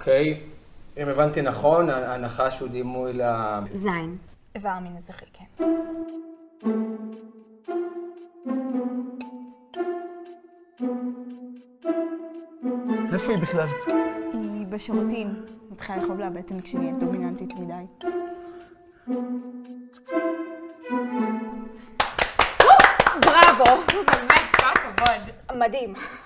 אוקיי. אם הבנתי נכון, הנחש הוא דימוי ל... זין. איבר מין הזכרי, כן. איפה היא בכלל? היא בשירותים. מתחילה לכאוב לה הבטן כשהיא נהיית דומיננטית מדי. בראבו! באמת, כל הכבוד. מדהים.